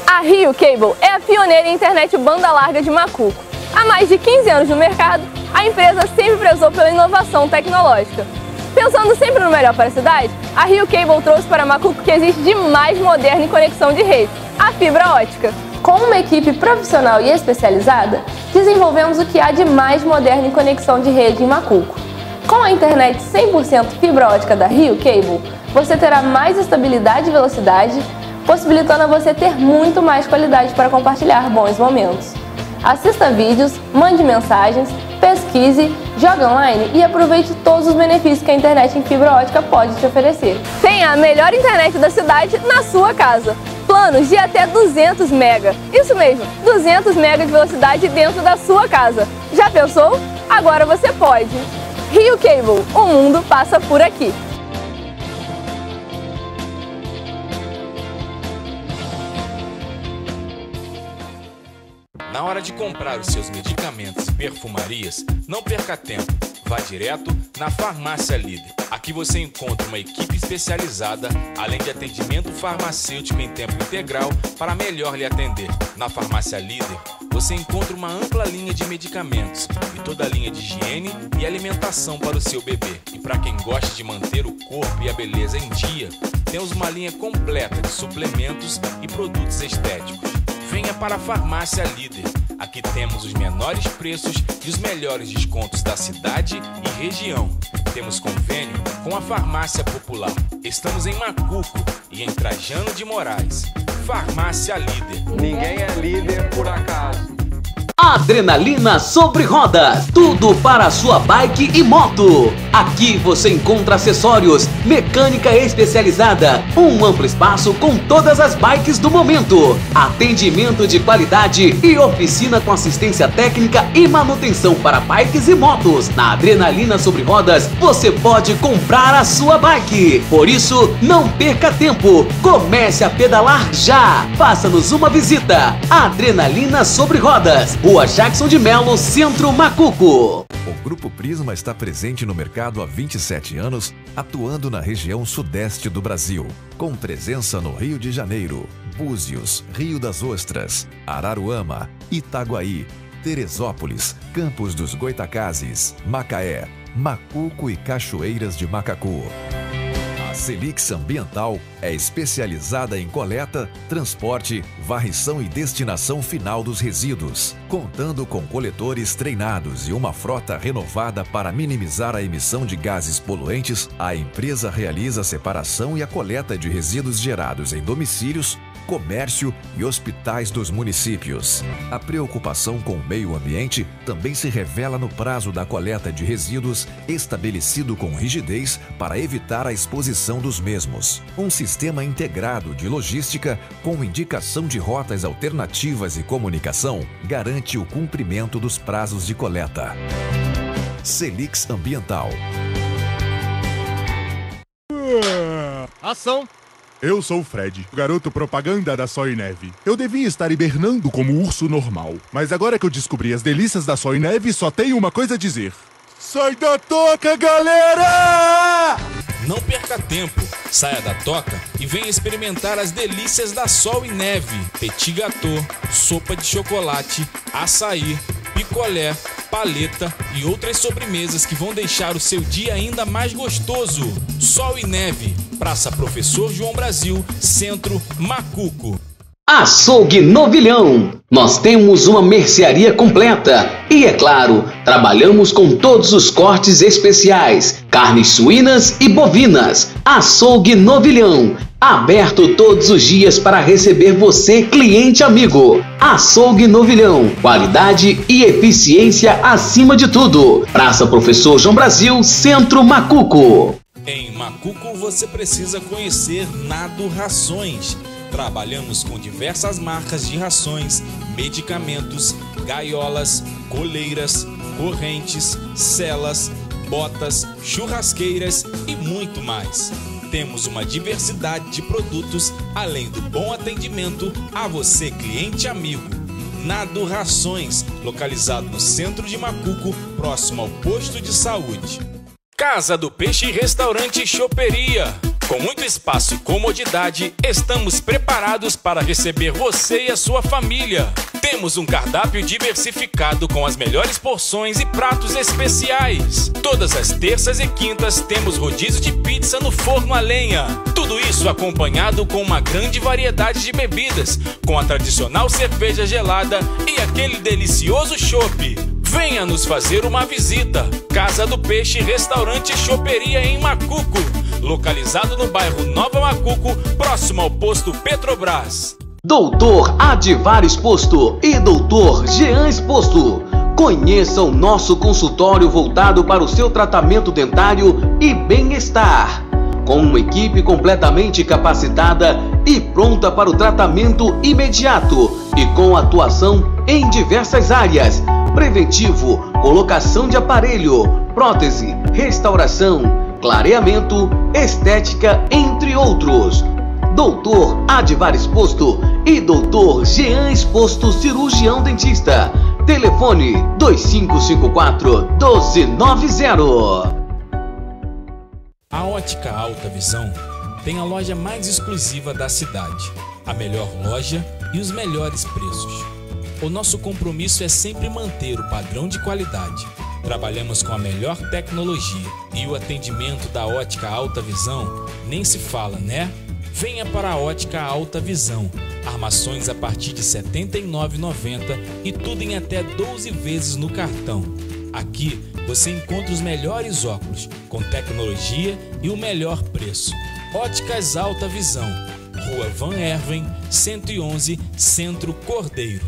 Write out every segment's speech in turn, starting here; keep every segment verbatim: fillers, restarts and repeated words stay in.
A Rio Cable é a pioneira em internet banda larga de Macuco. Há mais de quinze anos no mercado, a empresa sempre prezou pela inovação tecnológica. Pensando sempre no melhor para a cidade, a Rio Cable trouxe para Macuco o que existe de mais moderno em conexão de rede, a fibra ótica. Com uma equipe profissional e especializada, desenvolvemos o que há de mais moderno em conexão de rede em Macuco. Com a internet cem por cento fibra ótica da Rio Cable, você terá mais estabilidade e velocidade, possibilitando a você ter muito mais qualidade para compartilhar bons momentos. Assista vídeos, mande mensagens, pesquise, jogue online e aproveite todos os benefícios que a internet em fibra ótica pode te oferecer. Tenha a melhor internet da cidade na sua casa. Planos de até duzentos mega. Isso mesmo, duzentos mega de velocidade dentro da sua casa. Já pensou? Agora você pode. Rio Cable, o mundo passa por aqui. Na hora de comprar os seus medicamentos e perfumarias, não perca tempo. Vá direto na Farmácia Líder. Aqui você encontra uma equipe especializada, além de atendimento farmacêutico em tempo integral para melhor lhe atender. Na Farmácia Líder, você encontra uma ampla linha de medicamentos e toda a linha de higiene e alimentação para o seu bebê. E para quem gosta de manter o corpo e a beleza em dia, temos uma linha completa de suplementos e produtos estéticos. Venha para a Farmácia Líder. Aqui temos os menores preços e os melhores descontos da cidade e região. Temos convênio com a Farmácia Popular. Estamos em Macuco e em Trajano de Moraes. Farmácia Líder. Ninguém é líder por acaso. Adrenalina sobre rodas, tudo para a sua bike e moto. Aqui você encontra acessórios, mecânica especializada, um amplo espaço com todas as bikes do momento, atendimento de qualidade e oficina com assistência técnica e manutenção para bikes e motos. Na Adrenalina sobre rodas, você pode comprar a sua bike. Por isso, não perca tempo, comece a pedalar já. Faça-nos uma visita. Adrenalina sobre rodas, Rua Jackson de Melo, Centro Macuco. O Grupo Prisma está presente no mercado há vinte e sete anos, atuando na região sudeste do Brasil, com presença no Rio de Janeiro, Búzios, Rio das Ostras, Araruama, Itaguaí, Teresópolis, Campos dos Goitacazes, Macaé, Macuco e Cachoeiras de Macacu. A Celix Ambiental é especializada em coleta, transporte, varrição e destinação final dos resíduos. Contando com coletores treinados e uma frota renovada para minimizar a emissão de gases poluentes, a empresa realiza a separação e a coleta de resíduos gerados em domicílios, comércio e hospitais dos municípios. A preocupação com o meio ambiente também se revela no prazo da coleta de resíduos, estabelecido com rigidez para evitar a exposição dos mesmos. Um sistema integrado de logística com indicação de rotas alternativas e comunicação garante o cumprimento dos prazos de coleta. Celix Ambiental. Ação! Eu sou o Fred, o garoto propaganda da Sol e Neve. Eu devia estar hibernando como um urso normal, mas agora que eu descobri as delícias da Sol e Neve, só tenho uma coisa a dizer. Sai da toca, galera! Não perca tempo, saia da toca e venha experimentar as delícias da Sol e Neve. Petit gâteau, sopa de chocolate, açaí, picolé, paleta e outras sobremesas que vão deixar o seu dia ainda mais gostoso. Sol e Neve, Praça Professor João Brasil, Centro Macuco. Açougue Novilhão. Nós temos uma mercearia completa e, é claro, trabalhamos com todos os cortes especiais, carnes suínas e bovinas. Açougue Novilhão, aberto todos os dias para receber você, cliente amigo. Açougue Novilhão, qualidade e eficiência acima de tudo. Praça Professor João Brasil, Centro Macuco. Em Macuco você precisa conhecer Nado Rações. Trabalhamos com diversas marcas de rações, medicamentos, gaiolas, coleiras, correntes, celas, botas, churrasqueiras e muito mais. Temos uma diversidade de produtos, além do bom atendimento a você, cliente amigo. Nado Rações, localizado no centro de Macuco, próximo ao posto de saúde. Casa do Peixe Restaurante e Choperia. Com muito espaço e comodidade, estamos preparados para receber você e a sua família. Temos um cardápio diversificado com as melhores porções e pratos especiais. Todas as terças e quintas temos rodízio de pizza no forno a lenha. Tudo isso acompanhado com uma grande variedade de bebidas, com a tradicional cerveja gelada e aquele delicioso chopp. Venha nos fazer uma visita. Casa do Peixe Restaurante e Choperia em Macuco, localizado no bairro Nova Macuco, próximo ao posto Petrobras. Doutor Adivar Exposto e Doutor Jean Exposto. Conheça o nosso consultório voltado para o seu tratamento dentário e bem-estar. Com uma equipe completamente capacitada e pronta para o tratamento imediato e com atuação em diversas áreas: preventivo, colocação de aparelho, prótese, restauração, clareamento, estética, entre outros. Doutor Adivar Exposto e Doutor Jean Exposto, cirurgião dentista. Telefone dois cinco cinco quatro, um dois nove zero. A Ótica Alta Visão tem a loja mais exclusiva da cidade, a melhor loja e os melhores preços. O nosso compromisso é sempre manter o padrão de qualidade. Trabalhamos com a melhor tecnologia e o atendimento da Ótica Alta Visão nem se fala, né? Venha para a Ótica Alta Visão. Armações a partir de setenta e nove reais e noventa centavos e tudo em até doze vezes no cartão. Aqui você encontra os melhores óculos, com tecnologia e o melhor preço. Óticas Alta Visão, Rua Van Erven, cento e onze, Centro Cordeiro.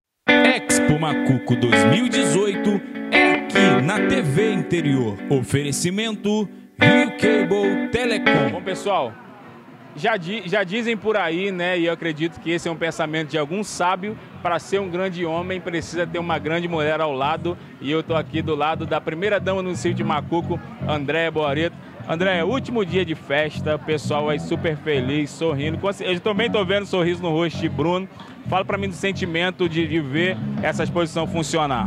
Expo Macuco dois mil e dezoito é aqui na T V Interior. Oferecimento Rio Cable Telecom. Bom, pessoal, já, di já dizem por aí, né, e eu acredito que esse é um pensamento de algum sábio: para ser um grande homem precisa ter uma grande mulher ao lado. E eu estou aqui do lado da primeira-dama do município de Macuco, Andréia Boareto. Andréia, último dia de festa, o pessoal aí super feliz, sorrindo. Eu também estou vendo sorriso no rosto de Bruno. Fala para mim do sentimento de, de ver essa exposição funcionar.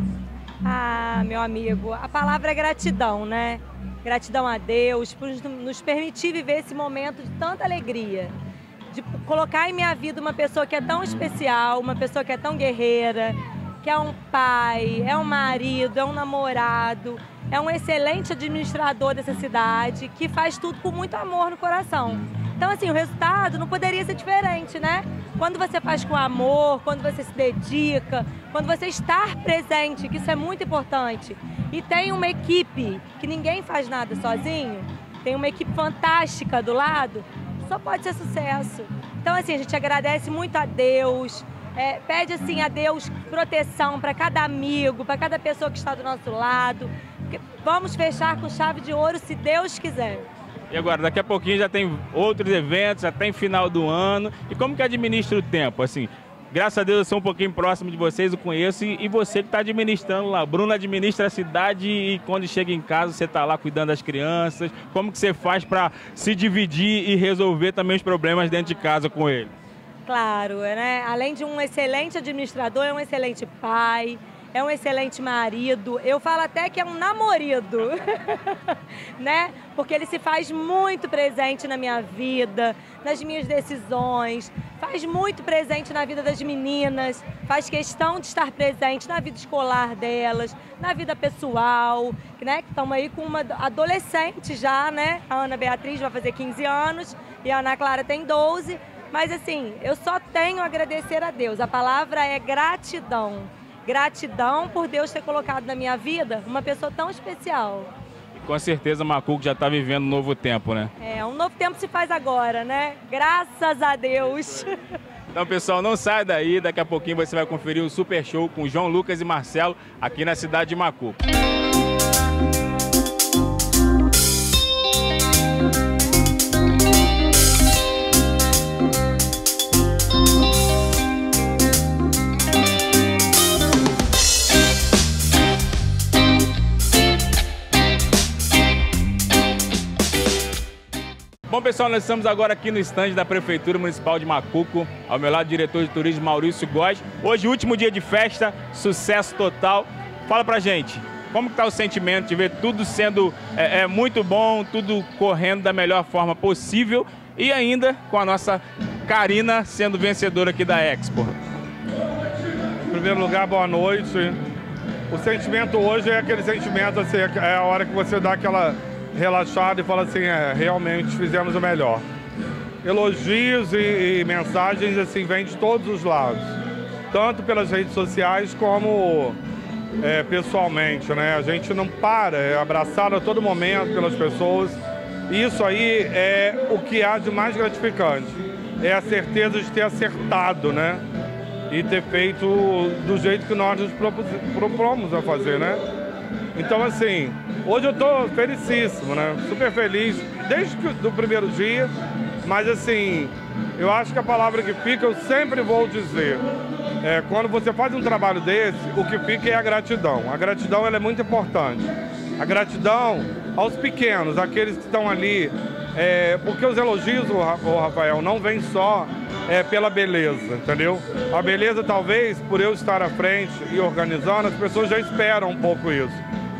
Ah, meu amigo, a palavra é gratidão, né? Gratidão a Deus por nos permitir viver esse momento de tanta alegria. De colocar em minha vida uma pessoa que é tão especial, uma pessoa que é tão guerreira, que é um pai, é um marido, é um namorado, é um excelente administrador dessa cidade, que faz tudo com muito amor no coração. Então, assim, o resultado não poderia ser diferente, né? Quando você faz com amor, quando você se dedica, quando você está presente, que isso é muito importante, e tem uma equipe, que ninguém faz nada sozinho, tem uma equipe fantástica do lado, só pode ser sucesso. Então, assim, a gente agradece muito a Deus, é, pede, assim, a Deus proteção para cada amigo, para cada pessoa que está do nosso lado. Vamos fechar com chave de ouro, se Deus quiser. E agora, daqui a pouquinho já tem outros eventos, já tem final do ano. E como que administra o tempo? Assim, graças a Deus eu sou um pouquinho próximo de vocês, eu conheço. E, e você que está administrando lá, Bruno administra a cidade e quando chega em casa você está lá cuidando das crianças. Como que você faz para se dividir e resolver também os problemas dentro de casa com ele? Claro, né? Além de um excelente administrador, é um excelente pai, é um excelente marido. Eu falo até que é um namorido, né? Porque ele se faz muito presente na minha vida, nas minhas decisões, faz muito presente na vida das meninas, faz questão de estar presente na vida escolar delas, na vida pessoal, né? Que estamos aí com uma adolescente já, né? A Ana Beatriz vai fazer quinze anos e a Ana Clara tem doze. Mas assim, eu só tenho a agradecer a Deus. A palavra é gratidão. Gratidão por Deus ter colocado na minha vida uma pessoa tão especial. E com certeza Macuco já está vivendo um novo tempo, né? É, um novo tempo se faz agora, né? Graças a Deus. Então, pessoal, não sai daí. Daqui a pouquinho você vai conferir o Super Show com João Lucas e Marcelo aqui na cidade de Macuco. Bom, pessoal, nós estamos agora aqui no estande da Prefeitura Municipal de Macuco. Ao meu lado, o diretor de turismo Maurício Góes. Hoje, último dia de festa, sucesso total. Fala pra gente, Como que tá o sentimento de ver tudo sendo é, é, muito bom, tudo correndo da melhor forma possível e ainda com a nossa Karina sendo vencedora aqui da Expo? Em primeiro lugar, boa noite. O sentimento hoje é aquele sentimento, assim, é a hora que você dá aquela relaxada e fala assim, é, realmente fizemos o melhor. Elogios e, e mensagens, assim, vêm de todos os lados. Tanto pelas redes sociais como é, pessoalmente, né? A gente não para, é abraçado a todo momento pelas pessoas. Isso aí é o que há de mais gratificante. É a certeza de ter acertado, né? E ter feito do jeito que nós nos propomos a fazer, né? Então, assim, hoje eu tô felicíssimo, né? Super feliz, desde o primeiro dia. Mas, assim, eu acho que a palavra que fica, eu sempre vou dizer. É, quando você faz um trabalho desse, o que fica é a gratidão. A gratidão, ela é muito importante. A gratidão aos pequenos, aqueles que estão ali. É, porque os elogios, o Rafael, não vêm só é, pela beleza, entendeu? A beleza, talvez, por eu estar à frente e organizando, as pessoas já esperam um pouco isso.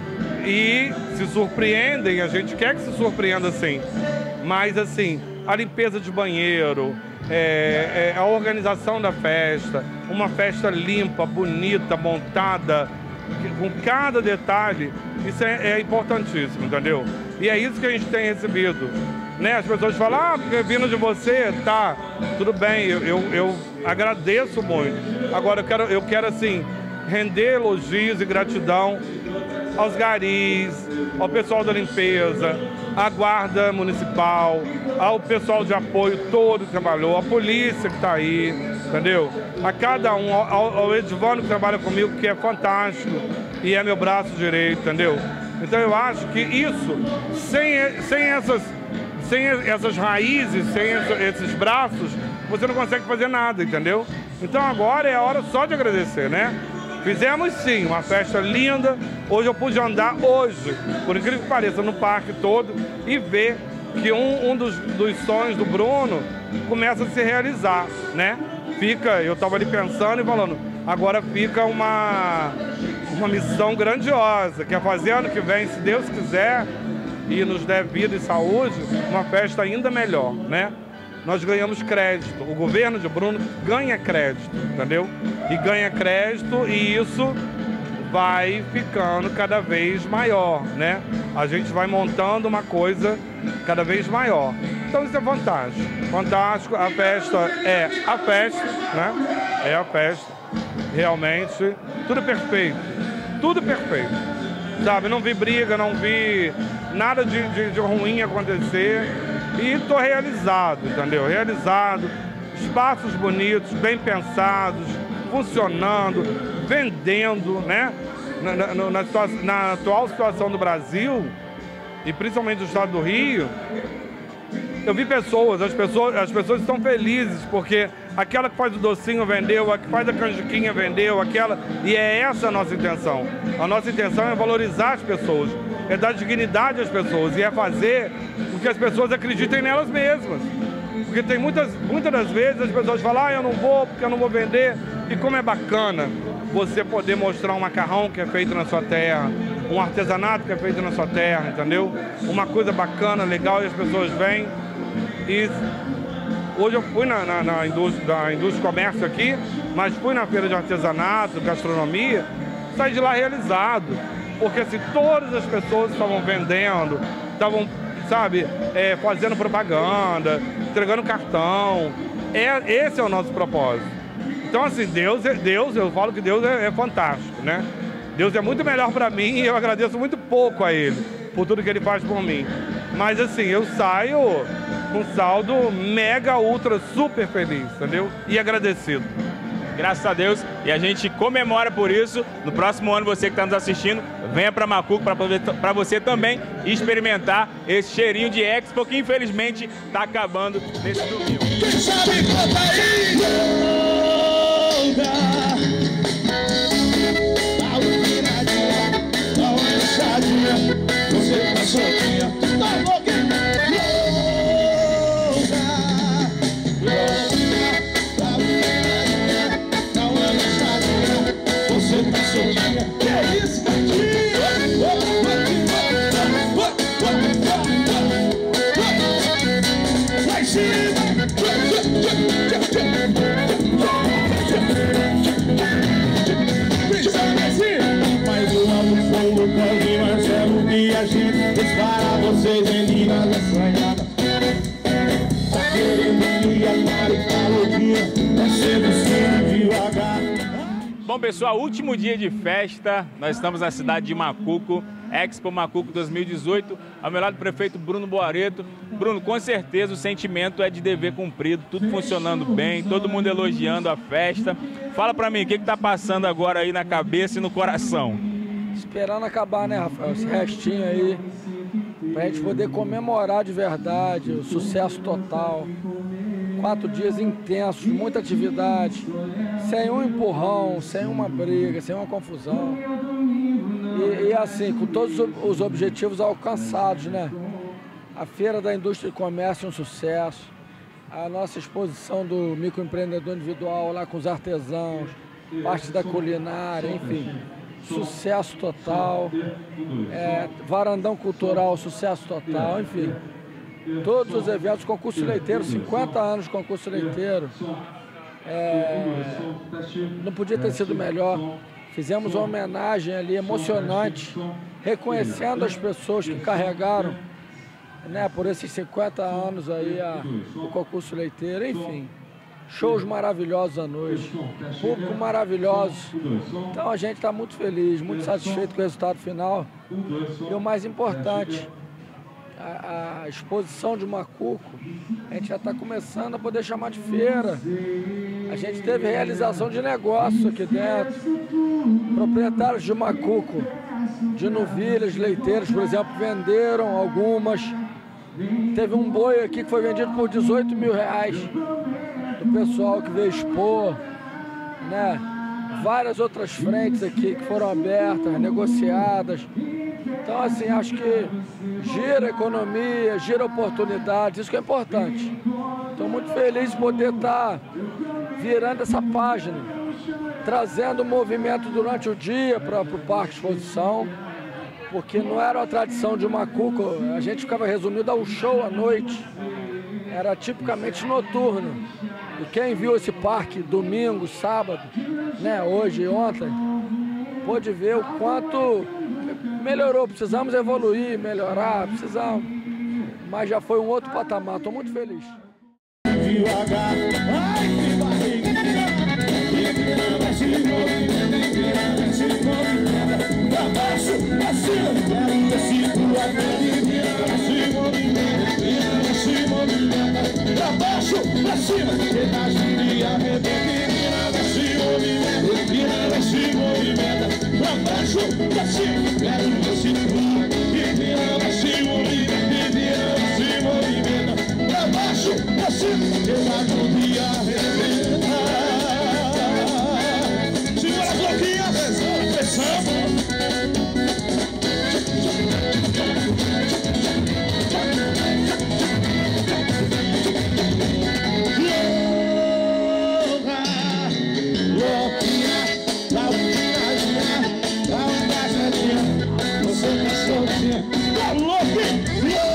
E se surpreendem, a gente quer que se surpreenda assim. Mas, assim, a limpeza de banheiro, é, é, a organização da festa, uma festa limpa, bonita, montada, com cada detalhe, isso é, é importantíssimo, entendeu? E é isso que a gente tem recebido. Né? As pessoas falam, ah, porque vindo de você, tá, tudo bem, eu, eu, eu agradeço muito. Agora eu quero, eu quero, assim, render elogios e gratidão aos garis, ao pessoal da limpeza, à guarda municipal, ao pessoal de apoio todo que trabalhou, a polícia que está aí, entendeu? A cada um, ao, ao Edvano que trabalha comigo, que é fantástico e é meu braço direito, entendeu? Então eu acho que isso, sem, sem essas... Sem essas raízes, sem esses braços, você não consegue fazer nada, entendeu? Então agora é a hora só de agradecer, né? Fizemos sim, uma festa linda. Hoje eu pude andar hoje, por incrível que pareça, no parque todo e ver que um, um dos, dos sonhos do Bruno começa a se realizar, né? Fica, eu estava ali pensando e falando, agora fica uma, uma missão grandiosa, que é fazer ano que vem, se Deus quiser, e nos der vida e saúde, uma festa ainda melhor, né? Nós ganhamos crédito, o governo de Bruno ganha crédito, entendeu? E ganha crédito e isso vai ficando cada vez maior, né? A gente vai montando uma coisa cada vez maior. Então isso é fantástico, fantástico, a festa é a festa, né? É a festa, realmente, tudo perfeito, tudo perfeito, sabe? Não vi briga, não vi nada de, de, de ruim acontecer e tô realizado, entendeu? Realizado, espaços bonitos, bem pensados, funcionando, vendendo, né? Na, na, na, na atual situação do Brasil e principalmente do estado do Rio, eu vi pessoas, as pessoas, as pessoas estão felizes porque aquela que faz o docinho vendeu, a que faz a canjiquinha vendeu, aquela... E é essa a nossa intenção. A nossa intenção é valorizar as pessoas, é dar dignidade às pessoas e é fazer com que as pessoas acreditem nelas mesmas. Porque tem muitas, muitas das vezes as pessoas falam, ah, eu não vou porque eu não vou vender. E como é bacana você poder mostrar um macarrão que é feito na sua terra, um artesanato que é feito na sua terra, entendeu? Uma coisa bacana, legal, e as pessoas vêm. E hoje eu fui na, na, na, indústria, na indústria de comércio aqui, mas fui na feira de artesanato, gastronomia, saí de lá realizado. Porque assim, todas as pessoas estavam vendendo, estavam, sabe, é, fazendo propaganda, entregando cartão. É, esse é o nosso propósito. Então assim, Deus, é, Deus eu falo que Deus é, é fantástico, né? Deus é muito melhor para mim e eu agradeço muito pouco a Ele por tudo que Ele faz por mim. Mas assim, eu saio com saldo mega, ultra, super feliz, entendeu? E agradecido. Graças a Deus, e a gente comemora por isso. No próximo ano, você que está nos assistindo, venha para Macuco para você também experimentar esse cheirinho de Expo que infelizmente está acabando nesse domingo. Quem sabe conta aí, dá uma viradinha, dá uma dançadinha, você tá soltinha, tá louquinha. Você tá soltinha, que é isso, gatinho? para vocês, meninas assanhadas. Tá querendo me amar e tá louquinha, vai seduzindo devagar. Bom, pessoal, último dia de festa, nós estamos na cidade de Macuco, Expo Macuco dois mil e dezoito, ao meu lado o prefeito Bruno Boareto. Bruno, com certeza o sentimento é de dever cumprido, tudo funcionando bem, todo mundo elogiando a festa. Fala pra mim, o que que tá passando agora aí na cabeça e no coração? Esperando acabar, né, Rafael, esse restinho aí, pra gente poder comemorar de verdade o sucesso total. Quatro dias intensos, muita atividade, sem um empurrão, sem uma briga, sem uma confusão. E, e assim, com todos os objetivos alcançados, né? A Feira da Indústria e Comércio é um sucesso. A nossa exposição do microempreendedor individual lá com os artesãos, parte da culinária, enfim. Sucesso total. É, varandão cultural, sucesso total, enfim. Todos os eventos, concurso leiteiro, cinquenta anos de concurso leiteiro. É, não podia ter sido melhor. Fizemos uma homenagem ali emocionante, reconhecendo as pessoas que carregaram, né, por esses cinquenta anos aí a, o concurso leiteiro, enfim. Shows maravilhosos à noite, público maravilhoso. Então a gente está muito feliz, muito satisfeito com o resultado final. E o mais importante, a, a exposição de Macuco, a gente já está começando a poder chamar de feira. A gente teve realização de negócio aqui dentro. Proprietários de Macuco, de novilhas, leiteiras, por exemplo, venderam algumas. Teve um boi aqui que foi vendido por dezoito mil reais. Do pessoal que veio expor, né? Várias outras frentes aqui que foram abertas, negociadas. Então, assim, acho que gira a economia, gira oportunidades, isso que é importante. Estou muito feliz de poder estar virando essa página, trazendo movimento durante o dia para o Parque Exposição, porque não era a tradição de Macuco, a gente ficava resumido a um show à noite, era tipicamente noturno. E quem viu esse parque domingo, sábado, né, hoje e ontem, pôde ver o quanto melhorou. Precisamos evoluir, melhorar, precisamos, mas já foi um outro patamar. Estou muito feliz. Devagar, ai que barriguinha, empina, se movimenta, empina, se movimenta, pra baixo, pra cima, quero ver se tua empina, se movimenta, empina, se movimenta, pra baixo, pra cima, chega a Julia, empina, se movimenta, empina, se movimenta, pra baixo, pra cima, quero ver se tua empina, se movimenta, empina, se movimenta, pra baixo, pra cima. Eu acho que arrebenta. Segura a bloquinha, pressão. Bloquinha, dá uma piradinha, dá uma encaixadinha. Você tá soltinha, tá louco?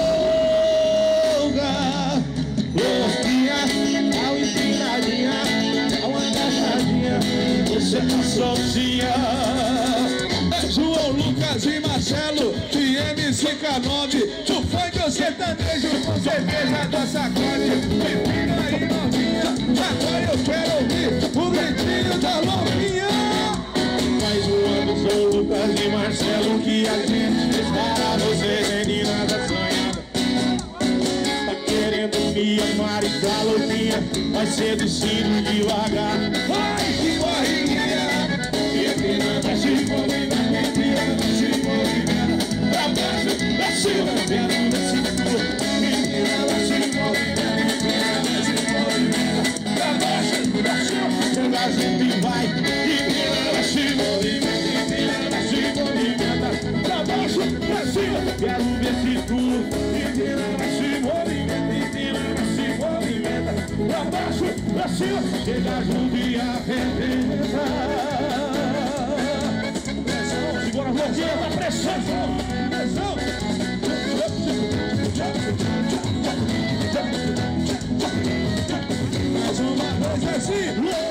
Você tá sozinha. João Lucas e Marcelo de M C K nove, do funk sertanejo, cerveja da sacode, pepina e novinha. Agora eu quero ouvir o gritinho da louquinha. Faz um ano, João Lucas e Marcelo, que a gente fez para vocês, menina da sonhada. Tá querendo me amar e tá louquinha, vai seduzindo devagar. Ai, que barriguinha, empinando, se movimenta, empinando, se movimenta, pra baixo, pra cima, quero ver se tu, empinando, se movimenta, empinando, se movimenta, pra baixo, pra cima, chega a gente e vai, empinando, se movimenta, empinando, se movimenta, pra baixo, pra cima, quero ver se tu, empinando, se movimenta, empinando, se movimenta, pra baixo, pra cima, chega junto e arrebenta. Pressão, segura a bloqueira da pressão, pressão. Mais uma vez assim.